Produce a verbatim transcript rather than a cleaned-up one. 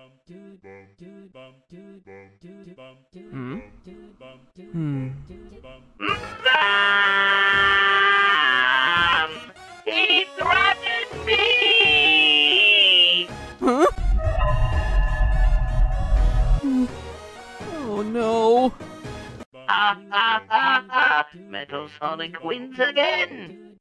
Hmm? Hmm. Mom! He threatened me! Huh? Oh no! Ha ha ha ha! Metal Sonic wins again!